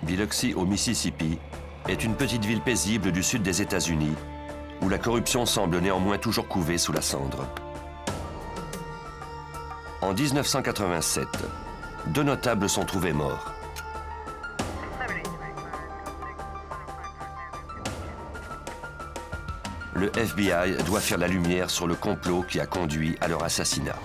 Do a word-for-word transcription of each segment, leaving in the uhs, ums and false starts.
Biloxi, au Mississippi, est une petite ville paisible du sud des États-Unis, où la corruption semble néanmoins toujours couvée sous la cendre. En mille neuf cent quatre-vingt-sept, deux notables sont trouvés morts. Le F B I doit faire la lumière sur le complot qui a conduit à leur assassinat.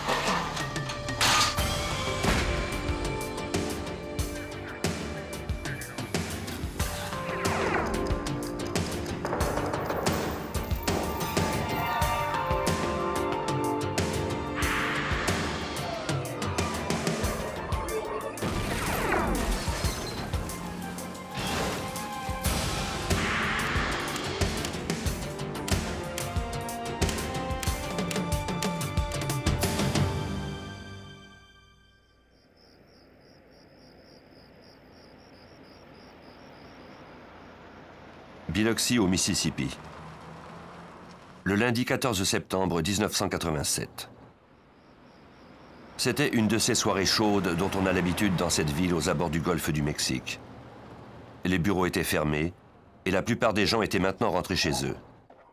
Biloxi, au Mississippi. Le lundi quatorze septembre mille neuf cent quatre-vingt-sept. C'était une de ces soirées chaudes dont on a l'habitude dans cette ville aux abords du golfe du Mexique. Les bureaux étaient fermés et la plupart des gens étaient maintenant rentrés chez eux.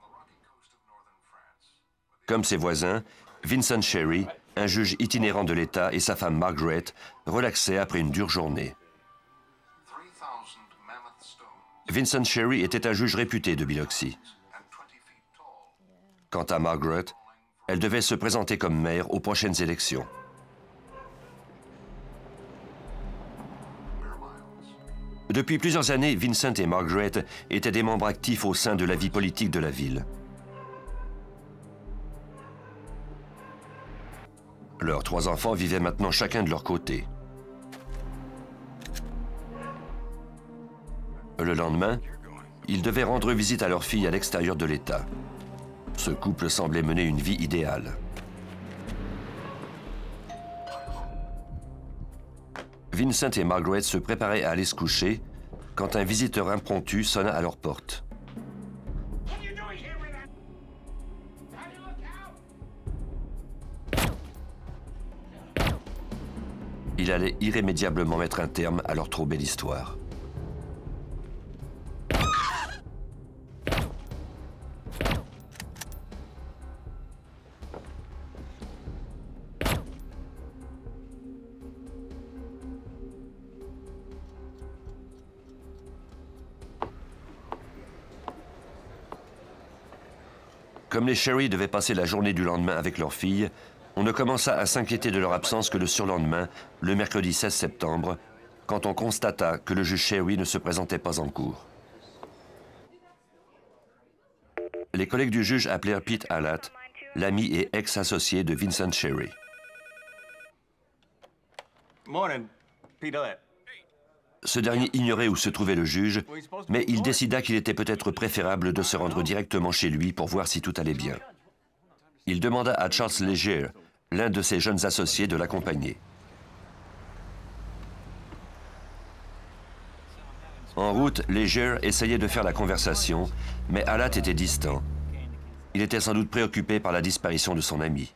Comme ses voisins, Vincent Sherry, un juge itinérant de l'État, et sa femme Margaret relaxaient après une dure journée. Vincent Sherry était un juge réputé de Biloxi. Quant à Margaret, elle devait se présenter comme maire aux prochaines élections. Depuis plusieurs années, Vincent et Margaret étaient des membres actifs au sein de la vie politique de la ville. Leurs trois enfants vivaient maintenant chacun de leur côté. Le lendemain, ils devaient rendre visite à leur fille à l'extérieur de l'État. Ce couple semblait mener une vie idéale. Vincent et Margaret se préparaient à aller se coucher quand un visiteur impromptu sonna à leur porte. Il allait irrémédiablement mettre un terme à leur trop belle histoire. Comme les Sherry devaient passer la journée du lendemain avec leur fille, on ne commença à s'inquiéter de leur absence que le surlendemain, le mercredi seize septembre, quand on constata que le juge Sherry ne se présentait pas en cour. Les collègues du juge appelèrent Pete Allat, l'ami et ex-associé de Vincent Sherry. Morning, Pete Allat. Ce dernier ignorait où se trouvait le juge, mais il décida qu'il était peut-être préférable de se rendre directement chez lui pour voir si tout allait bien. Il demanda à Charles Leger, l'un de ses jeunes associés, de l'accompagner. En route, Leger essayait de faire la conversation, mais Allat était distant. Il était sans doute préoccupé par la disparition de son ami.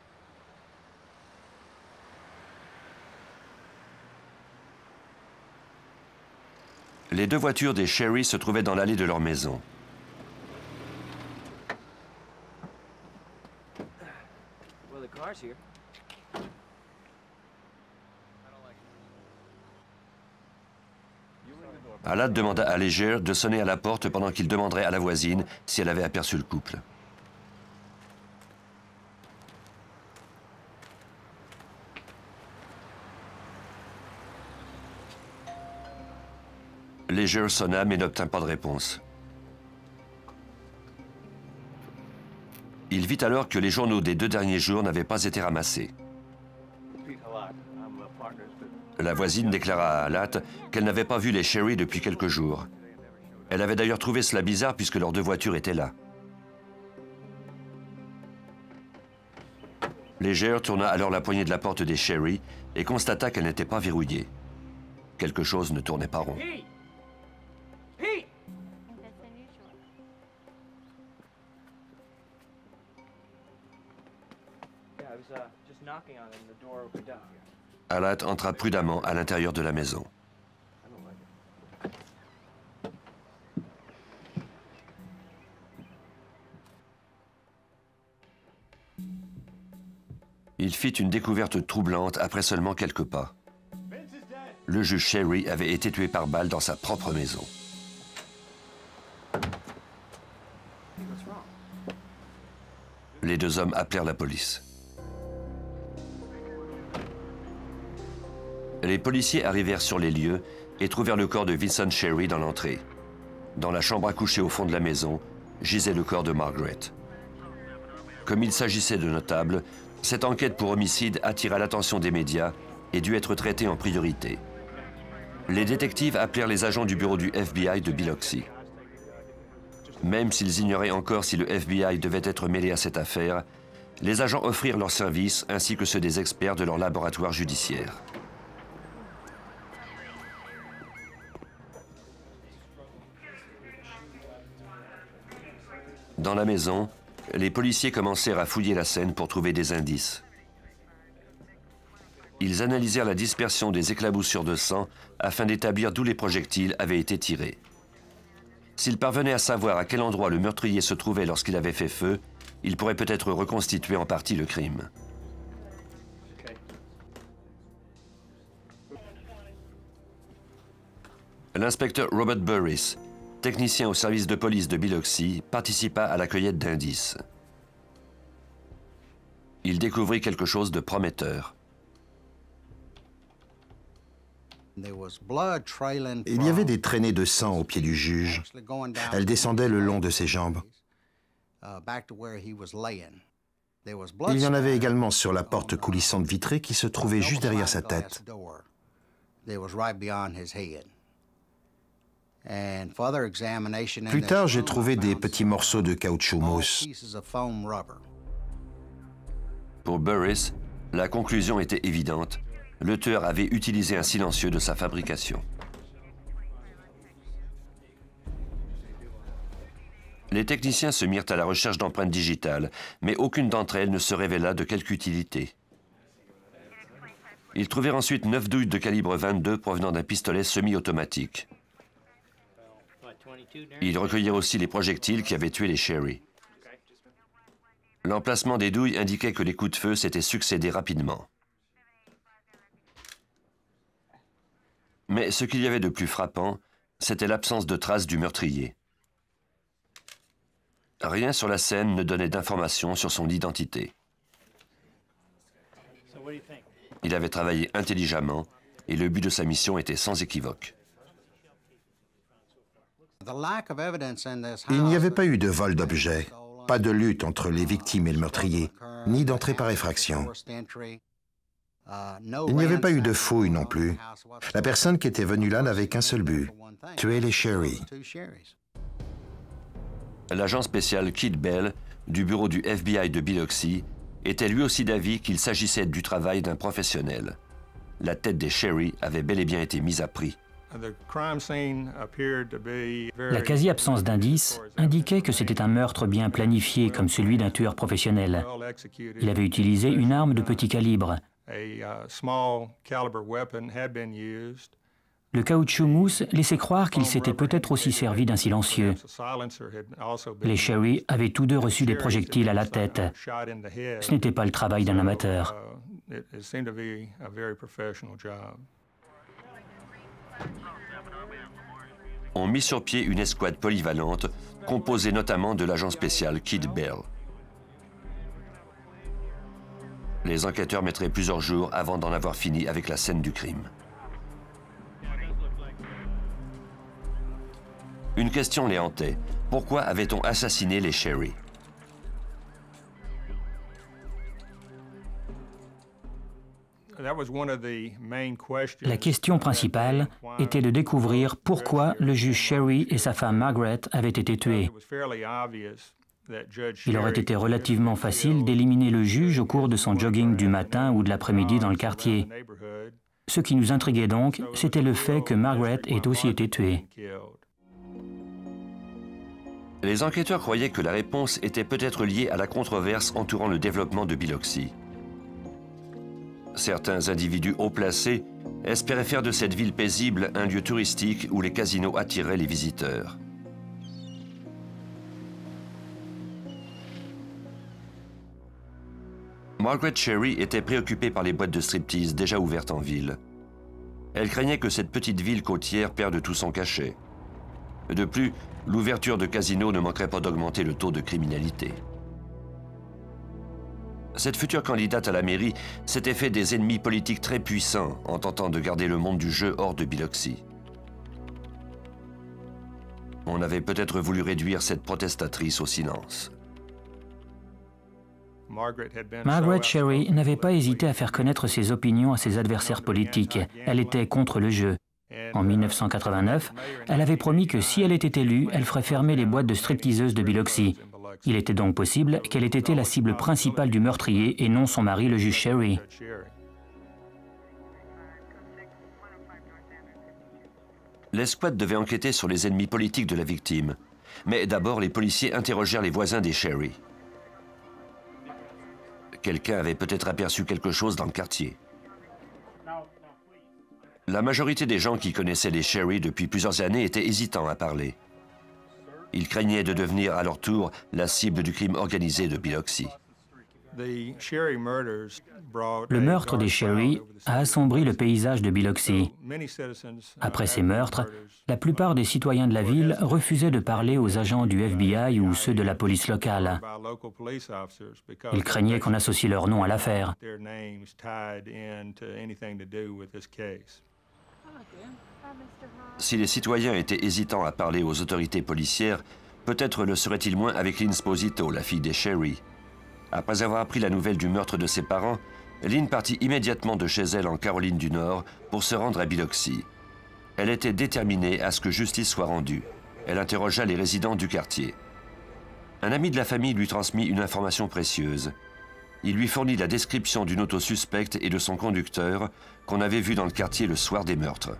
Les deux voitures des Sherry se trouvaient dans l'allée de leur maison. Allat demanda à Leger de sonner à la porte pendant qu'il demanderait à la voisine si elle avait aperçu le couple. Leger sonna mais n'obtint pas de réponse. Il vit alors que les journaux des deux derniers jours n'avaient pas été ramassés. La voisine déclara à Allat qu'elle n'avait pas vu les Sherry depuis quelques jours. Elle avait d'ailleurs trouvé cela bizarre puisque leurs deux voitures étaient là. Leger tourna alors la poignée de la porte des Sherry et constata qu'elle n'était pas verrouillée. Quelque chose ne tournait pas rond. Allat entra prudemment à l'intérieur de la maison. fit une découverte troublante après seulement quelques pas. Le juge Sherry avait été tué par balle dans sa propre maison. Les deux hommes appelèrent la police. Les policiers arrivèrent sur les lieux et trouvèrent le corps de Vincent Sherry dans l'entrée. Dans la chambre à coucher au fond de la maison, gisait le corps de Margaret. Comme il s'agissait de notables, cette enquête pour homicide attira l'attention des médias et dut être traitée en priorité. Les détectives appelèrent les agents du bureau du F B I de Biloxi. Même s'ils ignoraient encore si le F B I devait être mêlé à cette affaire, les agents offrirent leurs services ainsi que ceux des experts de leur laboratoire judiciaire. Dans la maison, les policiers commencèrent à fouiller la scène pour trouver des indices. Ils analysèrent la dispersion des éclaboussures de sang afin d'établir d'où les projectiles avaient été tirés. S'ils parvenaient à savoir à quel endroit le meurtrier se trouvait lorsqu'il avait fait feu, ils pourraient peut-être reconstituer en partie le crime. L'inspecteur Robert Burris, technicien au service de police de Biloxi, participa à la cueillette d'indices. Il découvrit quelque chose de prometteur. Il y avait des traînées de sang au pied du juge. Elles descendaient le long de ses jambes. Il y en avait également sur la porte coulissante vitrée qui se trouvait juste derrière sa tête. Plus tard, j'ai trouvé des petits morceaux de caoutchouc mousse. Pour Burris, la conclusion était évidente. Le tueur avait utilisé un silencieux de sa fabrication. Les techniciens se mirent à la recherche d'empreintes digitales, mais aucune d'entre elles ne se révéla de quelque utilité. Ils trouvèrent ensuite neuf douilles de calibre vingt-deux provenant d'un pistolet semi-automatique. Ils recueillirent aussi les projectiles qui avaient tué les Sherry. L'emplacement des douilles indiquait que les coups de feu s'étaient succédés rapidement. Mais ce qu'il y avait de plus frappant, c'était l'absence de traces du meurtrier. Rien sur la scène ne donnait d'informations sur son identité. Il avait travaillé intelligemment et le but de sa mission était sans équivoque. Il n'y avait pas eu de vol d'objets, pas de lutte entre les victimes et le meurtrier, ni d'entrée par effraction. Il n'y avait pas eu de fouille non plus. La personne qui était venue là n'avait qu'un seul but, tuer les Sherry. L'agent spécial Kid Bell, du bureau du F B I de Biloxi, était lui aussi d'avis qu'il s'agissait du travail d'un professionnel. La tête des Sherry avait bel et bien été mise à prix. La quasi-absence d'indices indiquait que c'était un meurtre bien planifié comme celui d'un tueur professionnel. Il avait utilisé une arme de petit calibre. Le caoutchouc mousse laissait croire qu'il s'était peut-être aussi servi d'un silencieux. Les Sherry avaient tous deux reçu des projectiles à la tête. Ce n'était pas le travail d'un amateur. On mit sur pied une escouade polyvalente, composée notamment de l'agent spécial Kid Bell. Les enquêteurs mettraient plusieurs jours avant d'en avoir fini avec la scène du crime. Une question les hantait. Pourquoi avait-on assassiné les Sherry? La question principale était de découvrir pourquoi le juge Sherry et sa femme Margaret avaient été tués. Il aurait été relativement facile d'éliminer le juge au cours de son jogging du matin ou de l'après-midi dans le quartier. Ce qui nous intriguait donc, c'était le fait que Margaret ait aussi été tuée. Les enquêteurs croyaient que la réponse était peut-être liée à la controverse entourant le développement de Biloxi. Certains individus haut placés espéraient faire de cette ville paisible un lieu touristique où les casinos attiraient les visiteurs. Margaret Cherry était préoccupée par les boîtes de striptease déjà ouvertes en ville. Elle craignait que cette petite ville côtière perde tout son cachet. De plus, l'ouverture de casinos ne manquerait pas d'augmenter le taux de criminalité. Cette future candidate à la mairie s'était fait des ennemis politiques très puissants en tentant de garder le monde du jeu hors de Biloxi. On avait peut-être voulu réduire cette protestatrice au silence. Margaret Cherry n'avait pas hésité à faire connaître ses opinions à ses adversaires politiques. Elle était contre le jeu. En mille neuf cent quatre-vingt-neuf, elle avait promis que si elle était élue, elle ferait fermer les boîtes de stripteaseuses de Biloxi. Il était donc possible qu'elle ait été la cible principale du meurtrier et non son mari, le juge Cherry. L'escouade devait enquêter sur les ennemis politiques de la victime. Mais d'abord, les policiers interrogèrent les voisins des Cherry. Quelqu'un avait peut-être aperçu quelque chose dans le quartier. La majorité des gens qui connaissaient les Cherry depuis plusieurs années étaient hésitants à parler. Ils craignaient de devenir à leur tour la cible du crime organisé de Biloxi. Le meurtre des Cherry a assombri le paysage de Biloxi. Après ces meurtres, la plupart des citoyens de la ville refusaient de parler aux agents du F B I ou ceux de la police locale. Ils craignaient qu'on associe leur nom à l'affaire. Si les citoyens étaient hésitants à parler aux autorités policières, peut-être le seraient-ils moins avec Lynn Sposito, la fille des Cherry. Après avoir appris la nouvelle du meurtre de ses parents, Lynn partit immédiatement de chez elle en Caroline du Nord pour se rendre à Biloxi. Elle était déterminée à ce que justice soit rendue. Elle interrogea les résidents du quartier. Un ami de la famille lui transmit une information précieuse. Il lui fournit la description d'une auto suspecte et de son conducteur qu'on avait vu dans le quartier le soir des meurtres.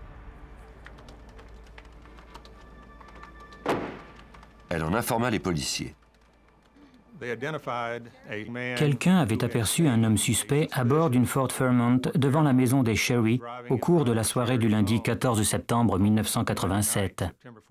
Elle en informa les policiers. Quelqu'un avait aperçu un homme suspect à bord d'une Ford Fairmont devant la maison des Cherry au cours de la soirée du lundi quatorze septembre mille neuf cent quatre-vingt-sept.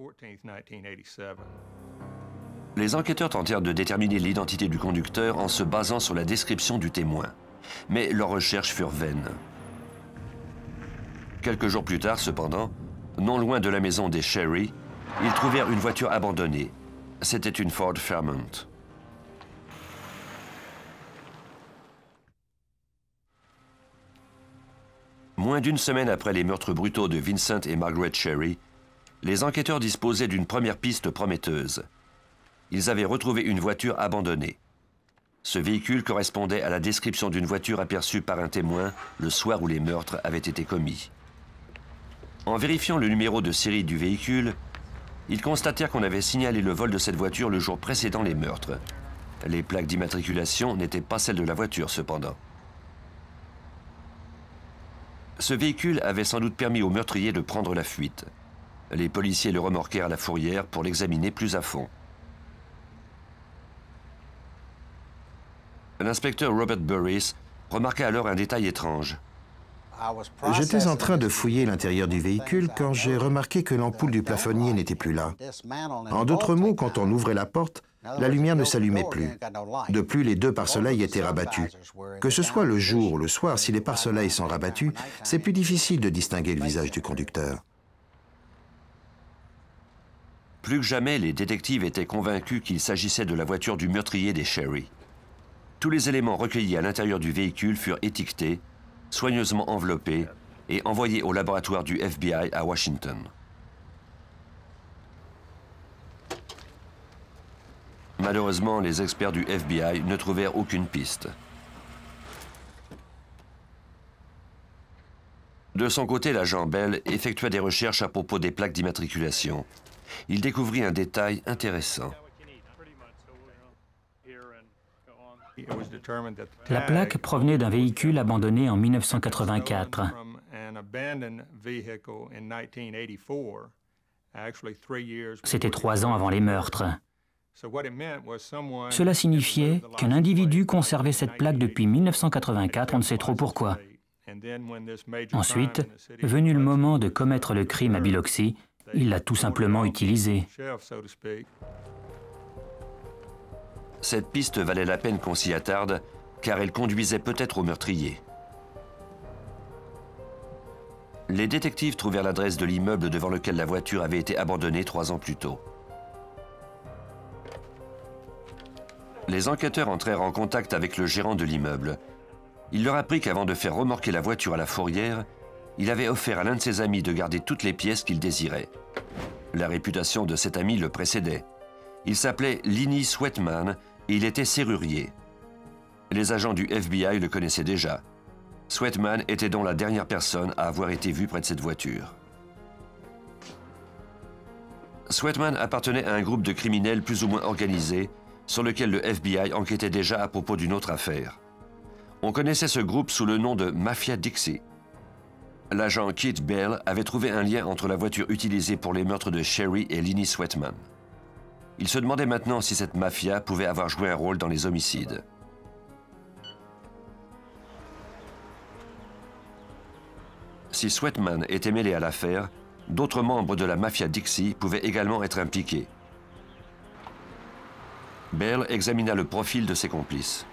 Les enquêteurs tentèrent de déterminer l'identité du conducteur en se basant sur la description du témoin. Mais leurs recherches furent vaines. Quelques jours plus tard, cependant, non loin de la maison des Cherry, ils trouvèrent une voiture abandonnée. C'était une Ford Fairmont. Moins d'une semaine après les meurtres brutaux de Vincent et Margaret Cherry, les enquêteurs disposaient d'une première piste prometteuse. Ils avaient retrouvé une voiture abandonnée. Ce véhicule correspondait à la description d'une voiture aperçue par un témoin le soir où les meurtres avaient été commis. En vérifiant le numéro de série du véhicule, ils constatèrent qu'on avait signalé le vol de cette voiture le jour précédant les meurtres. Les plaques d'immatriculation n'étaient pas celles de la voiture, cependant. Ce véhicule avait sans doute permis au meurtrier de prendre la fuite. Les policiers le remorquèrent à la fourrière pour l'examiner plus à fond. L'inspecteur Robert Burris remarqua alors un détail étrange. J'étais en train de fouiller l'intérieur du véhicule quand j'ai remarqué que l'ampoule du plafonnier n'était plus là. En d'autres mots, quand on ouvrait la porte, la lumière ne s'allumait plus. De plus, les deux pare-soleils étaient rabattus. Que ce soit le jour ou le soir, si les pare-soleils sont rabattus, c'est plus difficile de distinguer le visage du conducteur. Plus que jamais, les détectives étaient convaincus qu'il s'agissait de la voiture du meurtrier des Cherry. Tous les éléments recueillis à l'intérieur du véhicule furent étiquetés, soigneusement enveloppés et envoyés au laboratoire du F B I à Washington. Malheureusement, les experts du F B I ne trouvèrent aucune piste. De son côté, l'agent Bell effectua des recherches à propos des plaques d'immatriculation. Il découvrit un détail intéressant. La plaque provenait d'un véhicule abandonné en mille neuf cent quatre-vingt-quatre. C'était trois ans avant les meurtres. Cela signifiait qu'un individu conservait cette plaque depuis mille neuf cent quatre-vingt-quatre, on ne sait trop pourquoi. Ensuite, venu le moment de commettre le crime à Biloxi, il l'a tout simplement utilisée. Cette piste valait la peine qu'on s'y attarde, car elle conduisait peut-être au meurtrier. Les détectives trouvèrent l'adresse de l'immeuble devant lequel la voiture avait été abandonnée trois ans plus tôt. Les enquêteurs entrèrent en contact avec le gérant de l'immeuble. Il leur apprit qu'avant de faire remorquer la voiture à la fourrière, il avait offert à l'un de ses amis de garder toutes les pièces qu'il désirait. La réputation de cet ami le précédait. Il s'appelait Lenny Sweatman et il était serrurier. Les agents du F B I le connaissaient déjà. Sweatman était donc la dernière personne à avoir été vue près de cette voiture. Sweatman appartenait à un groupe de criminels plus ou moins organisés sur lequel le F B I enquêtait déjà à propos d'une autre affaire. On connaissait ce groupe sous le nom de Mafia Dixie. L'agent Keith Bell avait trouvé un lien entre la voiture utilisée pour les meurtres de Sherry et Lenny Sweatman. Il se demandait maintenant si cette mafia pouvait avoir joué un rôle dans les homicides. Si Sweatman était mêlé à l'affaire, d'autres membres de la Mafia Dixie pouvaient également être impliqués. Bell examina le profil de ses complices.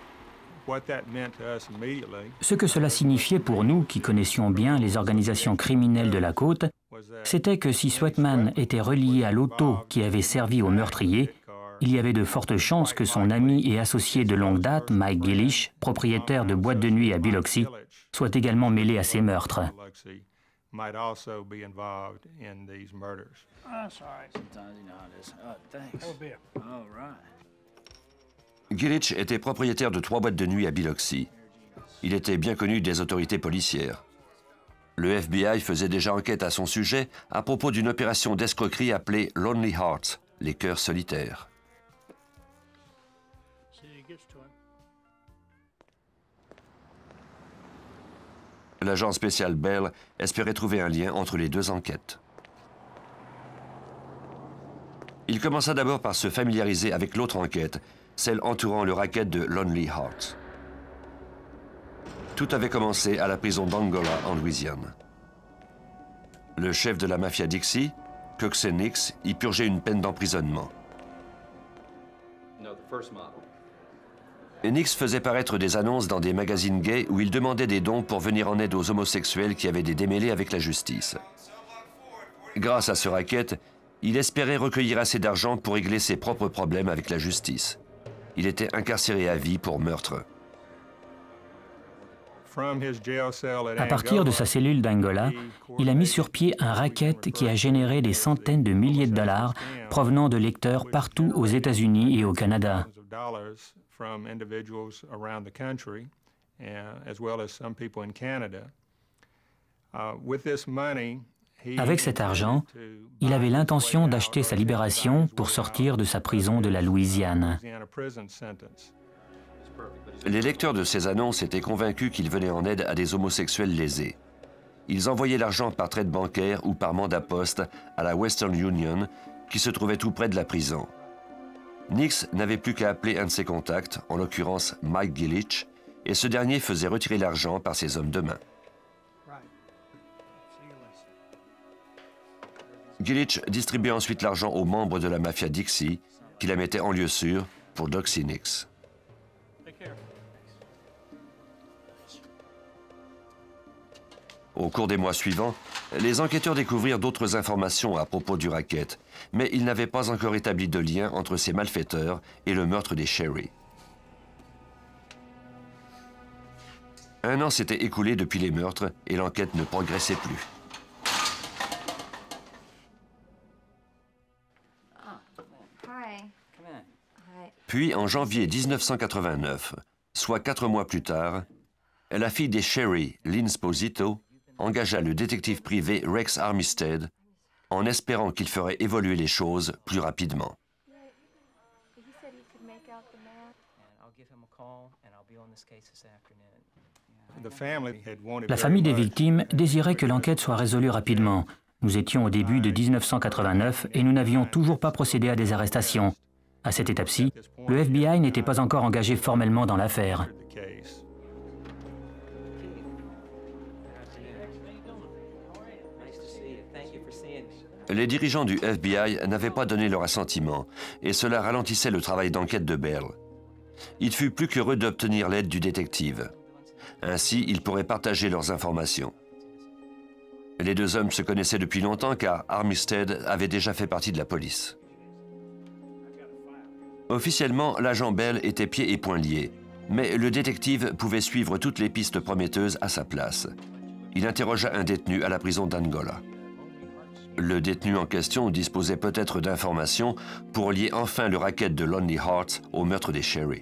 Ce que cela signifiait pour nous, qui connaissions bien les organisations criminelles de la côte, c'était que si Sweatman était relié à l'auto qui avait servi au meurtrier, il y avait de fortes chances que son ami et associé de longue date, Mike Gillish, propriétaire de boîte de nuit à Biloxi, soit également mêlé à ces meurtres. Gillish était propriétaire de trois boîtes de nuit à Biloxi. Il était bien connu des autorités policières. Le F B I faisait déjà enquête à son sujet à propos d'une opération d'escroquerie appelée Lonely Hearts, les cœurs solitaires. L'agent spécial Bell espérait trouver un lien entre les deux enquêtes. Il commença d'abord par se familiariser avec l'autre enquête, celle entourant le racket de Lonely Hearts. Tout avait commencé à la prison d'Angola, en Louisiane. Le chef de la mafia Dixie, Coxsey Nix, y purgeait une peine d'emprisonnement. Nix faisait paraître des annonces dans des magazines gays où il demandait des dons pour venir en aide aux homosexuels qui avaient des démêlés avec la justice. Grâce à ce racket, il espérait recueillir assez d'argent pour régler ses propres problèmes avec la justice. Il était incarcéré à vie pour meurtre. À partir de sa cellule d'Angola, il a mis sur pied un racket qui a généré des centaines de milliers de dollars provenant de lecteurs partout aux États-Unis et au Canada. Avec cet argent, il avait l'intention d'acheter sa libération pour sortir de sa prison de la Louisiane. Les lecteurs de ces annonces étaient convaincus qu'il venait en aide à des homosexuels lésés. Ils envoyaient l'argent par traite bancaire ou par mandat poste à la Western Union, qui se trouvait tout près de la prison. Nix n'avait plus qu'à appeler un de ses contacts, en l'occurrence Mike Gillish, et ce dernier faisait retirer l'argent par ses hommes de main. Gillish distribuait ensuite l'argent aux membres de la mafia Dixie, qui la mettaient en lieu sûr pour doxer Nix. Au cours des mois suivants, les enquêteurs découvrirent d'autres informations à propos du racket, mais ils n'avaient pas encore établi de lien entre ces malfaiteurs et le meurtre des Sherry. Un an s'était écoulé depuis les meurtres et l'enquête ne progressait plus. Puis, en janvier mille neuf cent quatre-vingt-neuf, soit quatre mois plus tard, la fille des Sherry, Lynn Sposito, engagea le détective privé Rex Armistead en espérant qu'il ferait évoluer les choses plus rapidement. La famille des victimes désirait que l'enquête soit résolue rapidement. Nous étions au début de mille neuf cent quatre-vingt-neuf et nous n'avions toujours pas procédé à des arrestations. À cette étape-ci, le F B I n'était pas encore engagé formellement dans l'affaire. Les dirigeants du F B I n'avaient pas donné leur assentiment, et cela ralentissait le travail d'enquête de Bell. il fut plus qu'heureux d'obtenir l'aide du détective. Ainsi, ils pourraient partager leurs informations. Les deux hommes se connaissaient depuis longtemps car Armistead avait déjà fait partie de la police. Officiellement, l'agent Bell était pieds et poings liés, mais le détective pouvait suivre toutes les pistes prometteuses à sa place. Il interrogea un détenu à la prison d'Angola. Le détenu en question disposait peut-être d'informations pour lier enfin le racket de Lonely Hearts au meurtre des Sherry.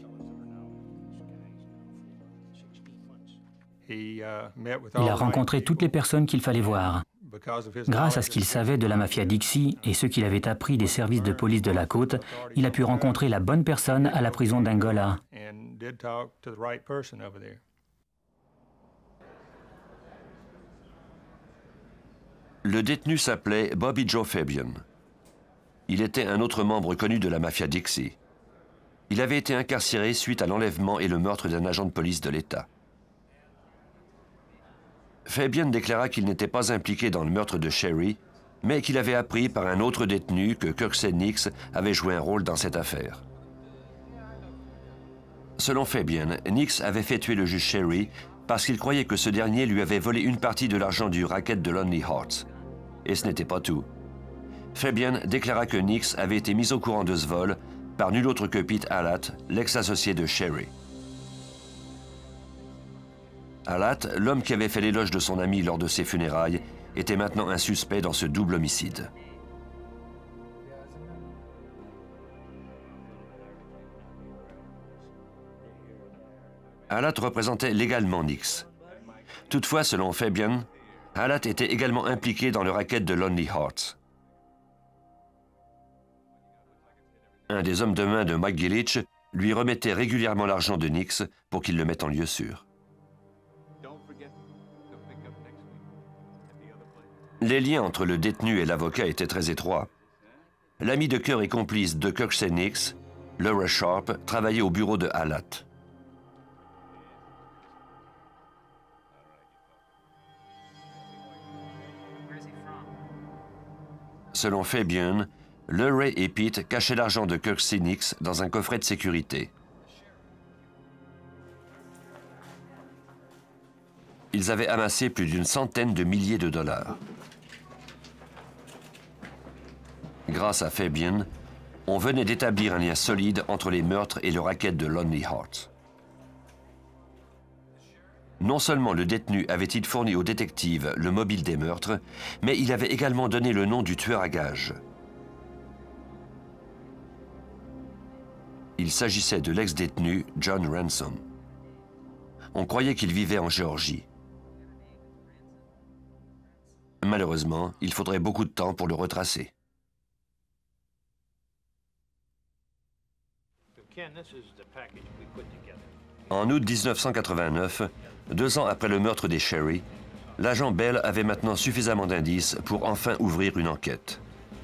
Il a rencontré toutes les personnes qu'il fallait voir. Grâce à ce qu'il savait de la mafia Dixie et ce qu'il avait appris des services de police de la côte, il a pu rencontrer la bonne personne à la prison d'Angola. Le détenu s'appelait Bobby Joe Fabian. Il était un autre membre connu de la mafia Dixie. Il avait été incarcéré suite à l'enlèvement et le meurtre d'un agent de police de l'État. Fabian déclara qu'il n'était pas impliqué dans le meurtre de Sherry, mais qu'il avait appris par un autre détenu que Kirksey Nix avait joué un rôle dans cette affaire. Selon Fabian, Nix avait fait tuer le juge Sherry parce qu'il croyait que ce dernier lui avait volé une partie de l'argent du racket de Lonely Hearts. Et ce n'était pas tout. Fabian déclara que Nix avait été mis au courant de ce vol par nul autre que Pete Allat, l'ex-associé de Sherry. Allat, l'homme qui avait fait l'éloge de son ami lors de ses funérailles, était maintenant un suspect dans ce double homicide. Allat représentait légalement Nix. Toutefois, selon Fabian, Allat était également impliqué dans le racket de Lonely Hearts. Un des hommes de main de Mike Gillich lui remettait régulièrement l'argent de Nix pour qu'il le mette en lieu sûr. Les liens entre le détenu et l'avocat étaient très étroits. L'ami de cœur et complice de Kirksey Nix, Laura Sharp, travaillait au bureau de Allat. Selon Fabian, Luray et Pete cachaient l'argent de Kirksey Nix dans un coffret de sécurité. Ils avaient amassé plus d'une centaine de milliers de dollars. Grâce à Fabian, on venait d'établir un lien solide entre les meurtres et le racket de Lonely Hearts. Non seulement le détenu avait-il fourni au détective le mobile des meurtres, mais il avait également donné le nom du tueur à gages. Il s'agissait de l'ex-détenu John Ransom. On croyait qu'il vivait en Géorgie. Malheureusement, il faudrait beaucoup de temps pour le retracer. En août mille neuf cent quatre-vingt-neuf, deux ans après le meurtre des Sherry, l'agent Bell avait maintenant suffisamment d'indices pour enfin ouvrir une enquête.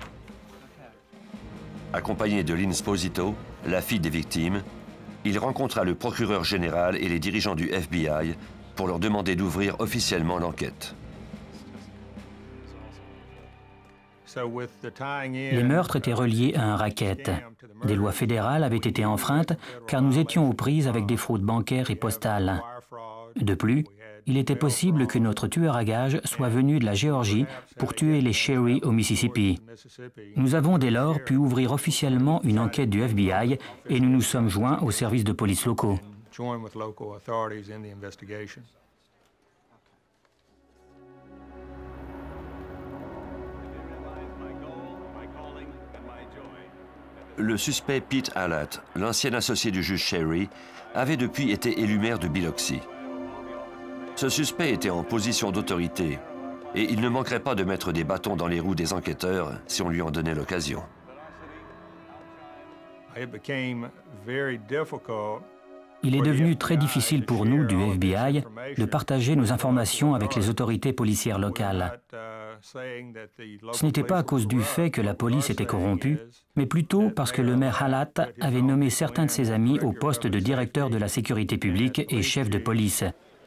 Accompagné de Lynn Sposito, la fille des victimes, il rencontra le procureur général et les dirigeants du F B I pour leur demander d'ouvrir officiellement l'enquête. Les meurtres étaient reliés à un racket. Des lois fédérales avaient été enfreintes car nous étions aux prises avec des fraudes bancaires et postales. De plus, il était possible que notre tueur à gages soit venu de la Géorgie pour tuer les Sherry au Mississippi. Nous avons dès lors pu ouvrir officiellement une enquête du F B I et nous nous sommes joints aux services de police locaux. Le suspect Pete Allat, l'ancien associé du juge Sherry, avait depuis été élu maire de Biloxi. Ce suspect était en position d'autorité et il ne manquerait pas de mettre des bâtons dans les roues des enquêteurs si on lui en donnait l'occasion. Il est devenu très difficile pour nous, du F B I, de partager nos informations avec les autorités policières locales. Ce n'était pas à cause du fait que la police était corrompue, mais plutôt parce que le maire Allat avait nommé certains de ses amis au poste de directeur de la sécurité publique et chef de police.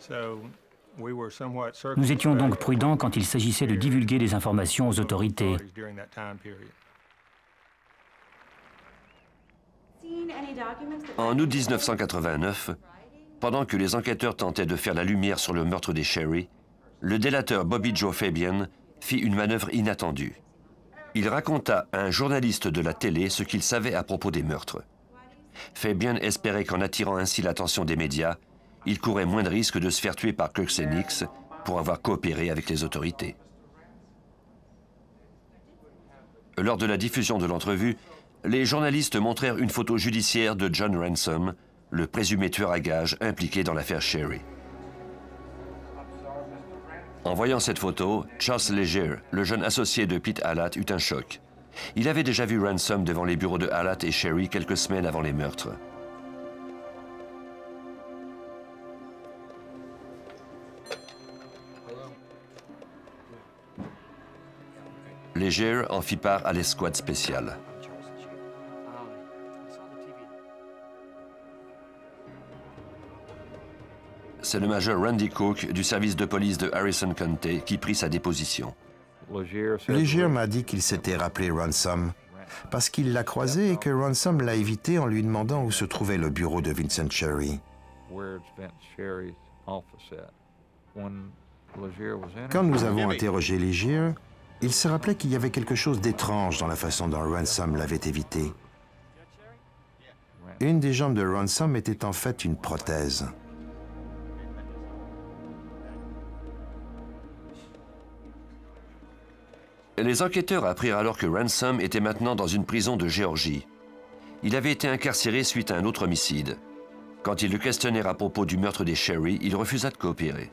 Nous étions donc prudents quand il s'agissait de divulguer des informations aux autorités. En août mille neuf cent quatre-vingt-neuf, pendant que les enquêteurs tentaient de faire la lumière sur le meurtre des Sherry, le délateur Bobby Joe Fabian fit une manœuvre inattendue. Il raconta à un journaliste de la télé ce qu'il savait à propos des meurtres. Fabian espérait qu'en attirant ainsi l'attention des médias, il courait moins de risques de se faire tuer par Kirk Nix pour avoir coopéré avec les autorités. Lors de la diffusion de l'entrevue, les journalistes montrèrent une photo judiciaire de John Ransom, le présumé tueur à gages impliqué dans l'affaire Sherry. En voyant cette photo, Charles Leger, le jeune associé de Pete Allat, eut un choc. Il avait déjà vu Ransom devant les bureaux de Allat et Sherry quelques semaines avant les meurtres. Leger en fit part à l'escouade spéciale. C'est le major Randy Cook du service de police de Harrison County qui prit sa déposition. Leger m'a dit qu'il s'était rappelé Ransom parce qu'il l'a croisé et que Ransom l'a évité en lui demandant où se trouvait le bureau de Vincent Sherry. Quand nous avons interrogé Leger, il se rappelait qu'il y avait quelque chose d'étrange dans la façon dont Ransom l'avait évité. Une des jambes de Ransom était en fait une prothèse. Les enquêteurs apprirent alors que Ransom était maintenant dans une prison de Géorgie. Il avait été incarcéré suite à un autre homicide. Quand ils le questionnèrent à propos du meurtre des Sherry, il refusa de coopérer.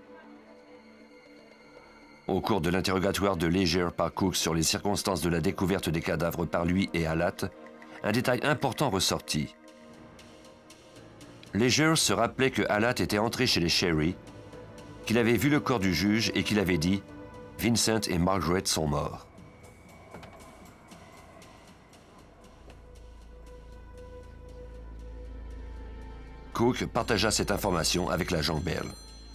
Au cours de l'interrogatoire de Leger par Cook sur les circonstances de la découverte des cadavres par lui et Allat, un détail important ressortit. Leger se rappelait que Allat était entré chez les Sherry, qu'il avait vu le corps du juge et qu'il avait dit « Vincent et Margaret sont morts ». Cook partagea cette information avec l'agent Bell.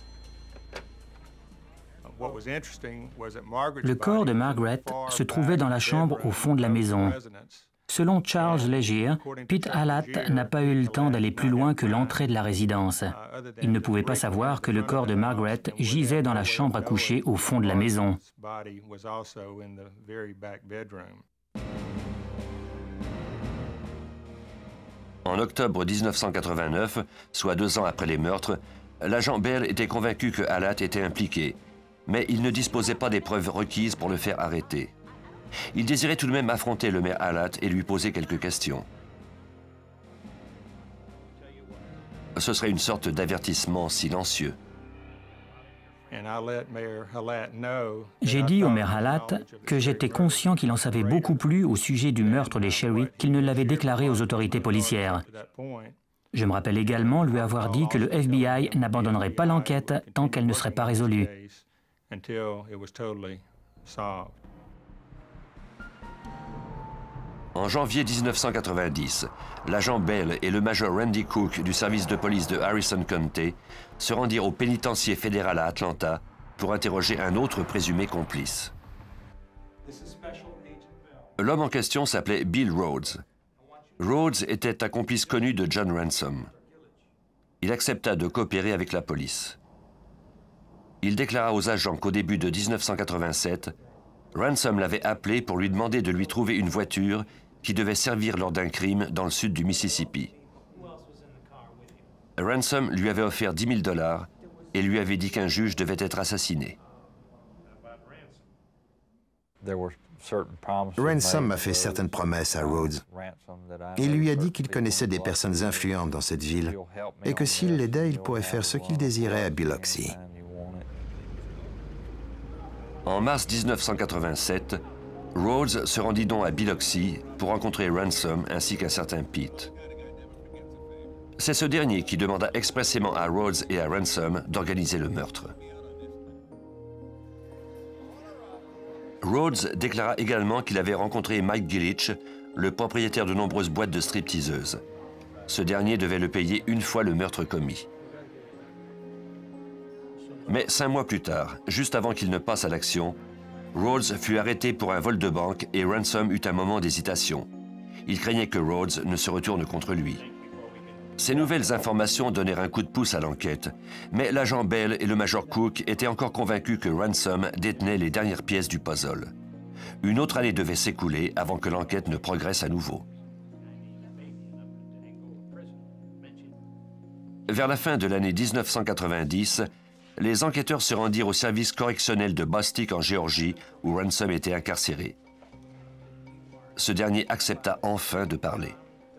Le corps de Margaret se trouvait dans la chambre au fond de la maison. Selon Charles Leger, Pete Allat n'a pas eu le temps d'aller plus loin que l'entrée de la résidence. Il ne pouvait pas savoir que le corps de Margaret gisait dans la chambre à coucher au fond de la maison. En octobre mille neuf cent quatre-vingt-neuf, soit deux ans après les meurtres, l'agent Bell était convaincu que Allat était impliqué, mais il ne disposait pas des preuves requises pour le faire arrêter. Il désirait tout de même affronter le maire Allat et lui poser quelques questions. Ce serait une sorte d'avertissement silencieux. J'ai dit au maire Allat que j'étais conscient qu'il en savait beaucoup plus au sujet du meurtre des Sherry qu'il ne l'avait déclaré aux autorités policières. Je me rappelle également lui avoir dit que le F B I n'abandonnerait pas l'enquête tant qu'elle ne serait pas résolue. En janvier mille neuf cent quatre-vingt-dix, l'agent Bell et le major Randy Cook du service de police de Harrison County se rendirent au pénitencier fédéral à Atlanta pour interroger un autre présumé complice. L'homme en question s'appelait Bill Rhodes. Rhodes était un complice connu de John Ransom. Il accepta de coopérer avec la police. Il déclara aux agents qu'au début de mille neuf cent quatre-vingt-sept, Ransom l'avait appelé pour lui demander de lui trouver une voiture qui devait servir lors d'un crime dans le sud du Mississippi. Ransom lui avait offert dix mille dollars et lui avait dit qu'un juge devait être assassiné. Ransom a fait certaines promesses à Rhodes. Il lui a dit qu'il connaissait des personnes influentes dans cette ville et que s'il l'aidait, il pourrait faire ce qu'il désirait à Biloxi. En mars mille neuf cent quatre-vingt-sept, Rhodes se rendit donc à Biloxi pour rencontrer Ransom ainsi qu'un certain Pete. C'est ce dernier qui demanda expressément à Rhodes et à Ransom d'organiser le meurtre. Rhodes déclara également qu'il avait rencontré Mike Gillich, le propriétaire de nombreuses boîtes de stripteaseuses. Ce dernier devait le payer une fois le meurtre commis. Mais cinq mois plus tard, juste avant qu'il ne passe à l'action, Rhodes fut arrêté pour un vol de banque et Ransom eut un moment d'hésitation. Il craignait que Rhodes ne se retourne contre lui. Ces nouvelles informations donnèrent un coup de pouce à l'enquête, mais l'agent Bell et le major Cook étaient encore convaincus que Ransom détenait les dernières pièces du puzzle. Une autre année devait s'écouler avant que l'enquête ne progresse à nouveau. Vers la fin de l'année mille neuf cent quatre-vingt-dix, les enquêteurs se rendirent au service correctionnel de Bostik en Géorgie, où Ransom était incarcéré. Ce dernier accepta enfin de parler.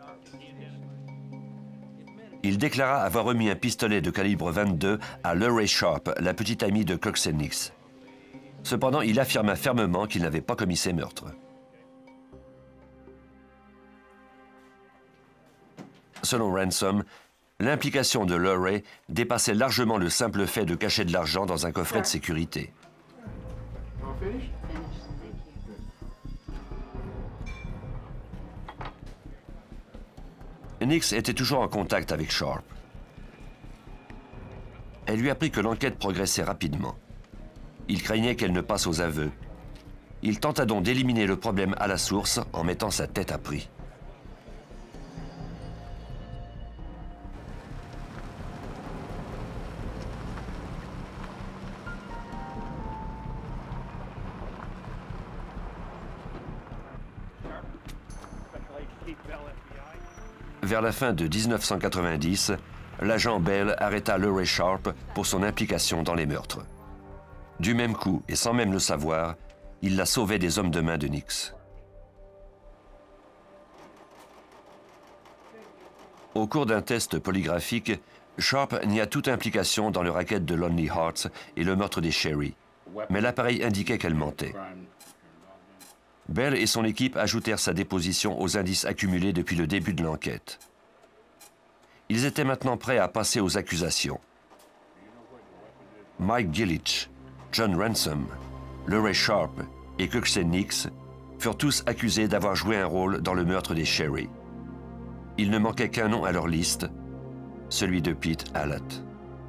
Il déclara avoir remis un pistolet de calibre vingt-deux à Luray Sharp, la petite amie de Cox et Nix. Cependant, il affirma fermement qu'il n'avait pas commis ces meurtres. Selon Ransom, l'implication de Luray dépassait largement le simple fait de cacher de l'argent dans un coffret de sécurité. Nix était toujours en contact avec Sharp. Elle lui apprit que l'enquête progressait rapidement. Il craignait qu'elle ne passe aux aveux. Il tenta donc d'éliminer le problème à la source en mettant sa tête à prix. Vers la fin de mille neuf cent quatre-vingt-dix, l'agent Bell arrêta Luray Sharp pour son implication dans les meurtres. Du même coup, et sans même le savoir, il la sauvait des hommes de main de Nix. Au cours d'un test polygraphique, Sharp nia toute implication dans le racket de Lonely Hearts et le meurtre des Sherry, mais l'appareil indiquait qu'elle mentait. Bell et son équipe ajoutèrent sa déposition aux indices accumulés depuis le début de l'enquête. Ils étaient maintenant prêts à passer aux accusations. Mike Gillich, John Ransom, Luray Sharp et Cox et Nix furent tous accusés d'avoir joué un rôle dans le meurtre des Sherry. Il ne manquait qu'un nom à leur liste, celui de Pete Hallett.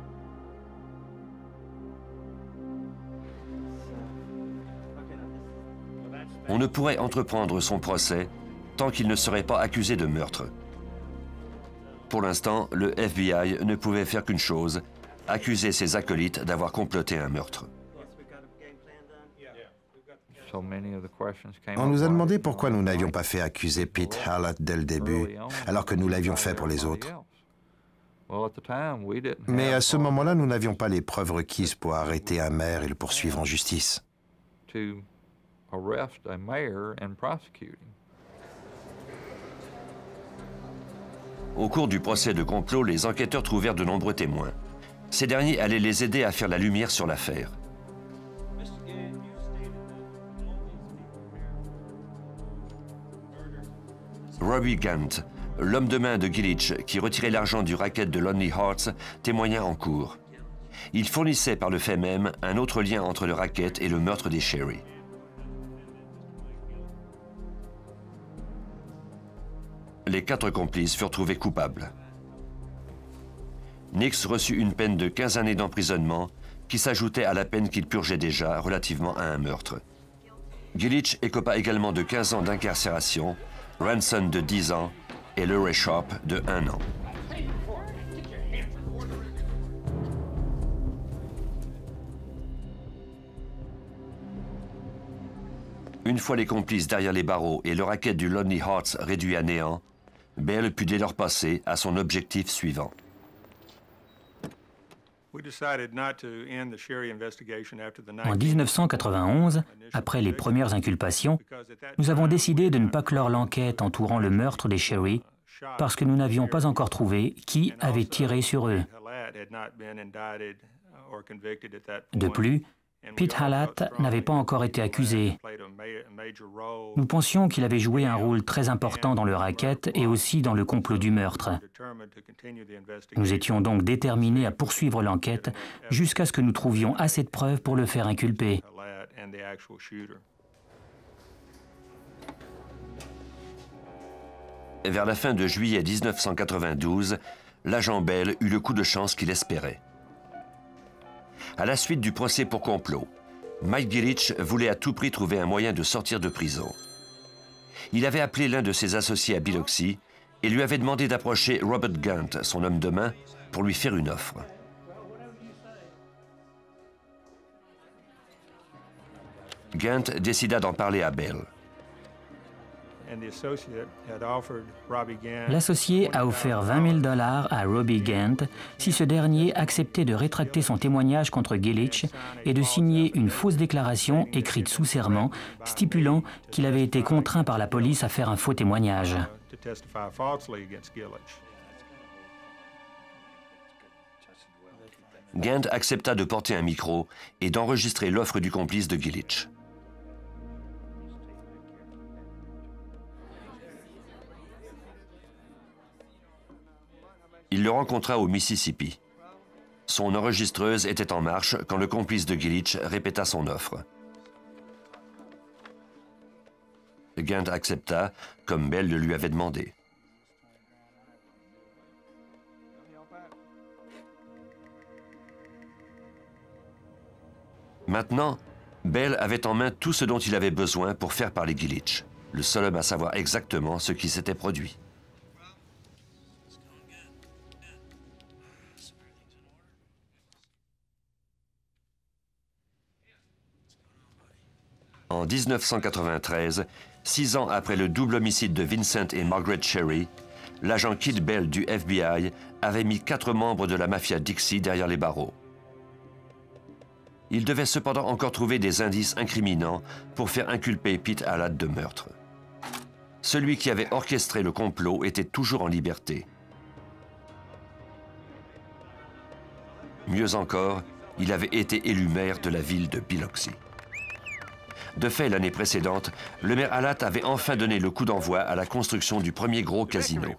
On ne pourrait entreprendre son procès tant qu'il ne serait pas accusé de meurtre. Pour l'instant, le F B I ne pouvait faire qu'une chose, accuser ses acolytes d'avoir comploté un meurtre. On nous a demandé pourquoi nous n'avions pas fait accuser Pete Hallett dès le début, alors que nous l'avions fait pour les autres. Mais à ce moment-là, nous n'avions pas les preuves requises pour arrêter un maire et le poursuivre en justice. Au cours du procès de complot, les enquêteurs trouvèrent de nombreux témoins. Ces derniers allaient les aider à faire la lumière sur l'affaire. Robbie Gant, l'homme de main de Gillich qui retirait l'argent du racket de Lonely Hearts, témoigna en cours. Il fournissait par le fait même un autre lien entre le racket et le meurtre des Sherry. Les quatre complices furent trouvés coupables. Nix reçut une peine de quinze années d'emprisonnement qui s'ajoutait à la peine qu'il purgeait déjà relativement à un meurtre. Gillich écopa également de quinze ans d'incarcération, Ransom de dix ans et Luray Sharp de un an. Une fois les complices derrière les barreaux et le racket du Lonely Hearts réduit à néant, Bell put dès lors passer à son objectif suivant. En mille neuf cent quatre-vingt-onze, après les premières inculpations, nous avons décidé de ne pas clore l'enquête entourant le meurtre des Sherry parce que nous n'avions pas encore trouvé qui avait tiré sur eux. De plus, Pete Hallett n'avait pas encore été accusé. Nous pensions qu'il avait joué un rôle très important dans le racket et aussi dans le complot du meurtre. Nous étions donc déterminés à poursuivre l'enquête jusqu'à ce que nous trouvions assez de preuves pour le faire inculper. Vers la fin de juillet mille neuf cent quatre-vingt-douze, l'agent Bell eut le coup de chance qu'il espérait. À la suite du procès pour complot, Mike Gillich voulait à tout prix trouver un moyen de sortir de prison. il avait appelé l'un de ses associés à Biloxi et lui avait demandé d'approcher Robert Gant, son homme de main, pour lui faire une offre. Gant décida d'en parler à Bell. L'associé a offert vingt mille dollars à Robbie Gant si ce dernier acceptait de rétracter son témoignage contre Gillich et de signer une fausse déclaration écrite sous serment stipulant qu'il avait été contraint par la police à faire un faux témoignage. Gant accepta de porter un micro et d'enregistrer l'offre du complice de Gillich. Il le rencontra au Mississippi. Son enregistreuse était en marche quand le complice de Gillich répéta son offre. Gant accepta, comme Bell le lui avait demandé. Maintenant, Bell avait en main tout ce dont il avait besoin pour faire parler Gillich, le seul homme à savoir exactement ce qui s'était produit. En mille neuf cent quatre-vingt-treize, six ans après le double homicide de Vincent et Margaret Cherry, l'agent Kid Bell du F B I avait mis quatre membres de la mafia Dixie derrière les barreaux. Il devait cependant encore trouver des indices incriminants pour faire inculper Pete Hallad de meurtre. Celui qui avait orchestré le complot était toujours en liberté. Mieux encore, il avait été élu maire de la ville de Biloxi. De fait, l'année précédente, le maire Hallad avait enfin donné le coup d'envoi à la construction du premier gros casino.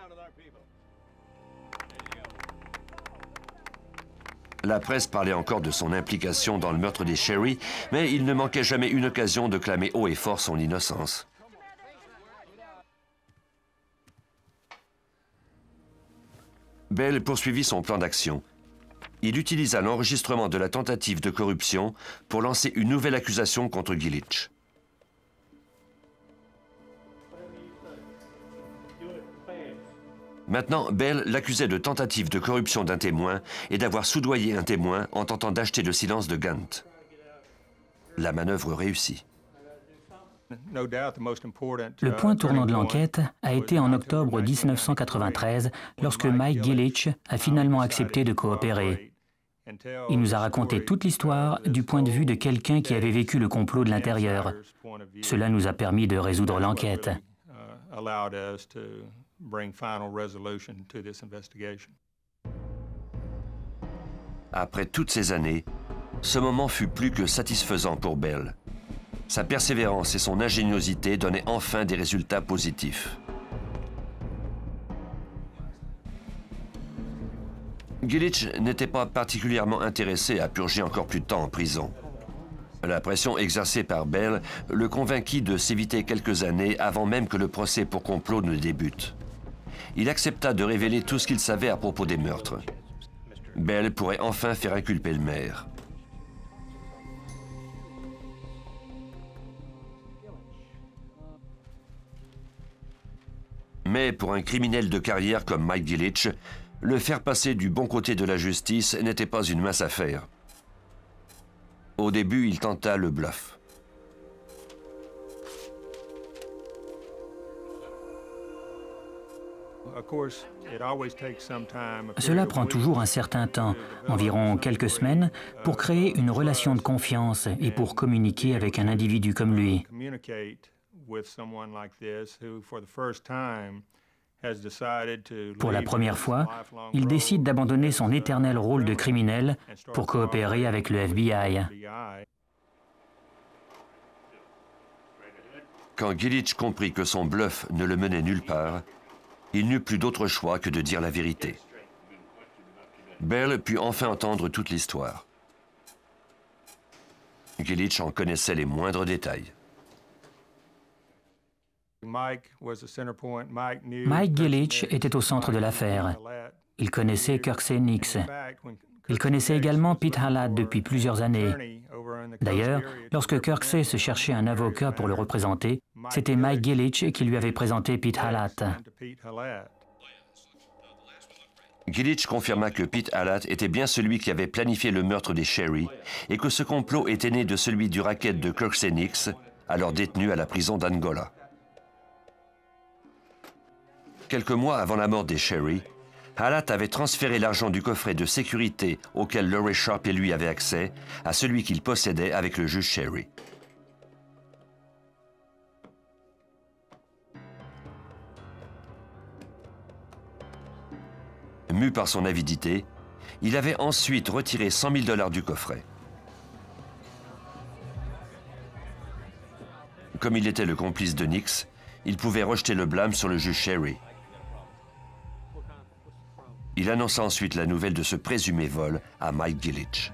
La presse parlait encore de son implication dans le meurtre des Cherry, mais il ne manquait jamais une occasion de clamer haut et fort son innocence. Bell poursuivit son plan d'action. Il utilisa l'enregistrement de la tentative de corruption pour lancer une nouvelle accusation contre Gillich. Maintenant, Bell l'accusait de tentative de corruption d'un témoin et d'avoir soudoyé un témoin en tentant d'acheter le silence de Gant. La manœuvre réussit. Le point tournant de l'enquête a été en octobre mille neuf cent quatre-vingt-treize, lorsque Mike Gillich a finalement accepté de coopérer. Il nous a raconté toute l'histoire du point de vue de quelqu'un qui avait vécu le complot de l'intérieur. Cela nous a permis de résoudre l'enquête. Après toutes ces années, ce moment fut plus que satisfaisant pour Bell. Sa persévérance et son ingéniosité donnaient enfin des résultats positifs. Gillich n'était pas particulièrement intéressé à purger encore plus de temps en prison. La pression exercée par Bell le convainquit de s'éviter quelques années avant même que le procès pour complot ne débute. Il accepta de révéler tout ce qu'il savait à propos des meurtres. Bell pourrait enfin faire inculper le maire. Mais pour un criminel de carrière comme Mike Gillich, le faire passer du bon côté de la justice n'était pas une mince affaire. Au début, il tenta le bluff. Cela prend toujours un certain temps, environ quelques semaines, pour créer une relation de confiance et pour communiquer avec un individu comme lui. Pour la première fois, il décide d'abandonner son éternel rôle de criminel pour coopérer avec le F B I. Quand Gillich comprit que son bluff ne le menait nulle part, il n'eut plus d'autre choix que de dire la vérité. Bell put enfin entendre toute l'histoire. Gillich en connaissait les moindres détails. Mike Gillich était au centre de l'affaire. Il connaissait Kirksey Nix. Il connaissait également Pete Hallad depuis plusieurs années. D'ailleurs, lorsque Kirksey se cherchait un avocat pour le représenter, C'était Mike Gillich qui lui avait présenté Pete Hallatt. Gillich confirma que Pete Hallatt était bien celui qui avait planifié le meurtre des Sherry et que ce complot était né de celui du racket de Kirksenix, alors détenu à la prison d'Angola. Quelques mois avant la mort des Sherry, Hallatt avait transféré l'argent du coffret de sécurité auquel Laurie Sharp et lui avaient accès à celui qu'il possédait avec le juge Sherry. Mu par son avidité, il avait ensuite retiré cent mille dollars du coffret. Comme il était le complice de Nix, il pouvait rejeter le blâme sur le juge Sherry. Il annonça ensuite la nouvelle de ce présumé vol à Mike Gillich.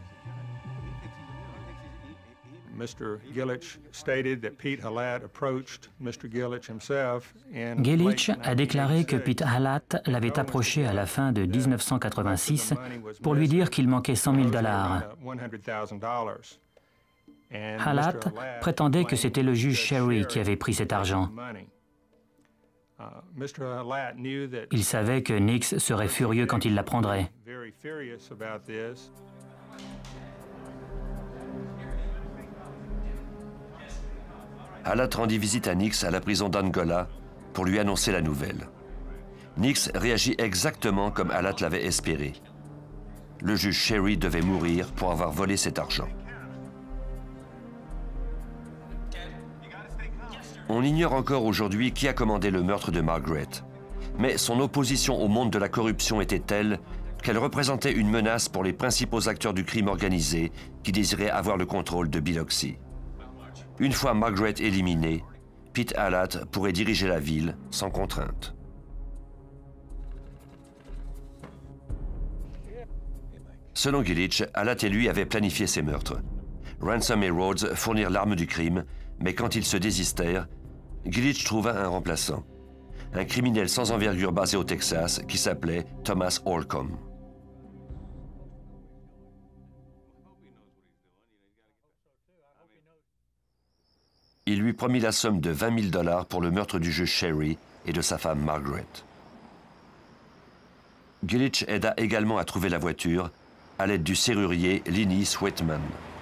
Gillich a déclaré que Pete Hallatt l'avait approché à la fin de mille neuf cent quatre-vingt-six pour lui dire qu'il manquait cent mille dollars. Hallatt prétendait que c'était le juge Sherry qui avait pris cet argent. Il savait que Nix serait furieux quand il l'apprendrait. Hallatt rendit visite à Nix à la prison d'Angola pour lui annoncer la nouvelle. Nix réagit exactement comme Hallatt l'avait espéré. Le juge Sherry devait mourir pour avoir volé cet argent. On ignore encore aujourd'hui qui a commandé le meurtre de Margaret, mais son opposition au monde de la corruption était telle qu'elle représentait une menace pour les principaux acteurs du crime organisé qui désiraient avoir le contrôle de Biloxi. Une fois Margaret éliminée, Pete Hallatt pourrait diriger la ville sans contrainte. Selon Gillich, Hallatt et lui avaient planifié ces meurtres. Ransom et Rhodes fournirent l'arme du crime, mais quand ils se désistèrent, Gillich trouva un remplaçant, un criminel sans envergure basé au Texas qui s'appelait Thomas Holcomb. Il lui promit la somme de vingt mille dollars pour le meurtre du juge Sherry et de sa femme Margaret. Gillich aida également à trouver la voiture à l'aide du serrurier Linus Whitman.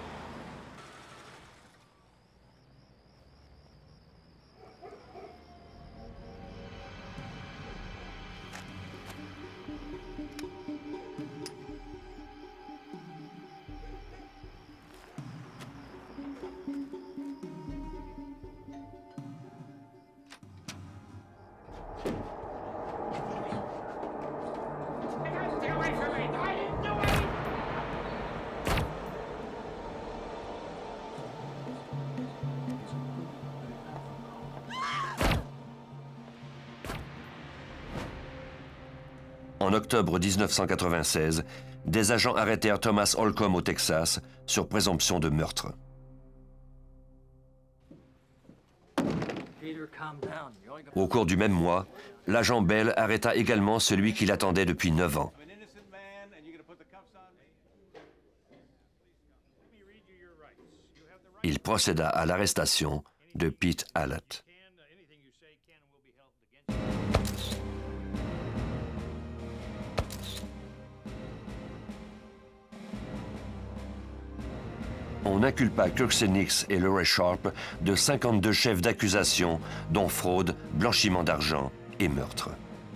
En octobre mille neuf cent quatre-vingt-seize, des agents arrêtèrent Thomas Holcomb au Texas sur présomption de meurtre. Au cours du même mois, l'agent Bell arrêta également celui qui l'attendait depuis neuf ans. Il procéda à l'arrestation de Pete Hallatt. On inculpa Kirksenix et Laurie Sharp de cinquante-deux chefs d'accusation, dont fraude, blanchiment d'argent et meurtre.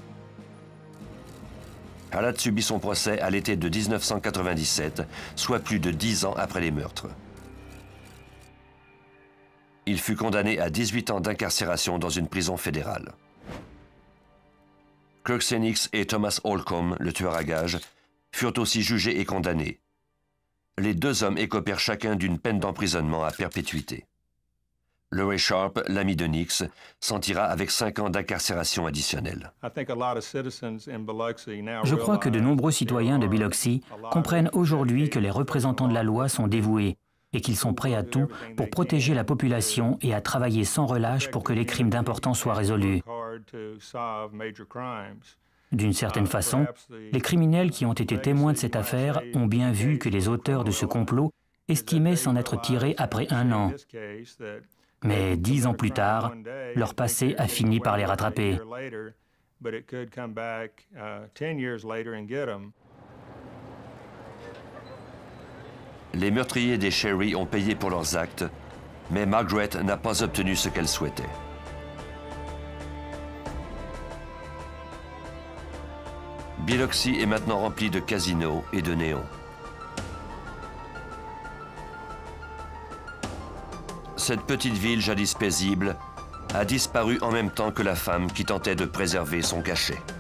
Hallatt subit son procès à l'été de mille neuf cent quatre-vingt-dix-sept, soit plus de dix ans après les meurtres. Il fut condamné à dix-huit ans d'incarcération dans une prison fédérale. Kirksenix et Thomas Holcomb, le tueur à gages, furent aussi jugés et condamnés. Les deux hommes écopèrent chacun d'une peine d'emprisonnement à perpétuité. Laurie Sharp, l'ami de Nix, s'en tira avec cinq ans d'incarcération additionnelle. Je crois que de nombreux citoyens de Biloxi comprennent aujourd'hui que les représentants de la loi sont dévoués et qu'ils sont prêts à tout pour protéger la population et à travailler sans relâche pour que les crimes d'importance soient résolus. D'une certaine façon, les criminels qui ont été témoins de cette affaire ont bien vu que les auteurs de ce complot estimaient s'en être tirés après un an. Mais dix ans plus tard, leur passé a fini par les rattraper. Les meurtriers des Sherry ont payé pour leurs actes, mais Margaret n'a pas obtenu ce qu'elle souhaitait. Biloxi est maintenant rempli de casinos et de néons. Cette petite ville jadis paisible a disparu en même temps que la femme qui tentait de préserver son cachet.